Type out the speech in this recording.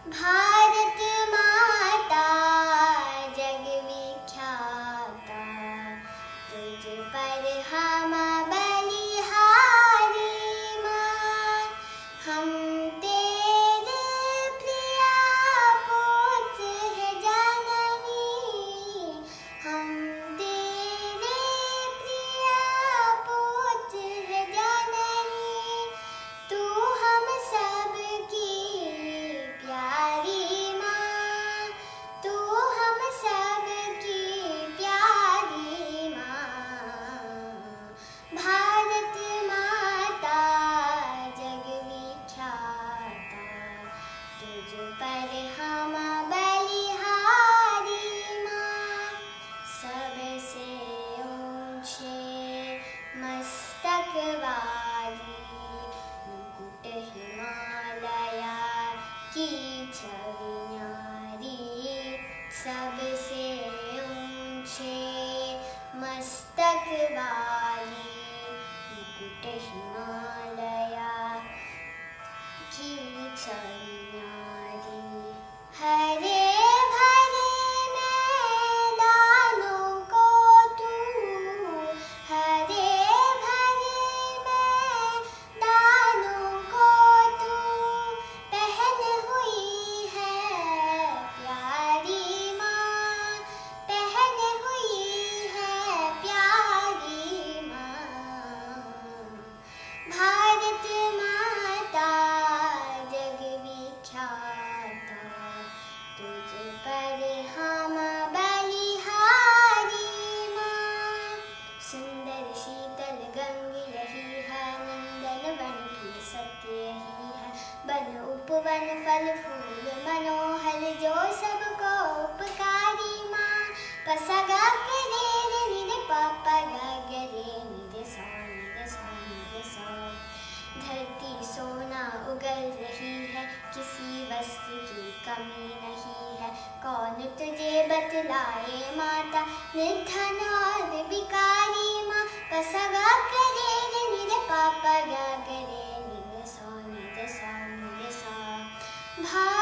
भारत माता जग विख्याता, तुझ पर हम बलिहारी माँ। हम तेरे प्रिया पुत्र है जननी, हम तेरे प्रिया पुत्र है जननी। तू हम सब की प्यारी माँ, तू हम सब की प्यारी माँ। भारत माता जग विख्याता, तुझ पर हम बलिहारी माँ। सबसे ऊंचे मस्तक वाली, मुकुट हिमालया की छवि न्यारी। सबसे ऊंचे मस्तक वाली, मुकुट हिमालया की छवि न्यारी। हरे भरे मैदानों को तू, हरे भरे मैदानों को तू पहन हुई है प्यारी माँ, पहन हुई है प्यारी माँ। भारत माता जग विख्याता, तुझ पर हम बलिहारी माँ। सुंदर शीतल गंग यही है, नंदन वन भी सत्य यही है। वन उपवन फल फूल मनोहर, जो सबको उपकारी माँ। पसगा करे रे निरे पापा गा गरे निरे सा निरे सा निरे सा। धरती सोना उगल रही है, किसी वस्तु की कमी नहीं है। कौन तुझे बतलाए माता, निर्धन और भिखारी माँ। पसगा करे रे निरे पापा गा गरे निरे सा निरे सा निरे सा।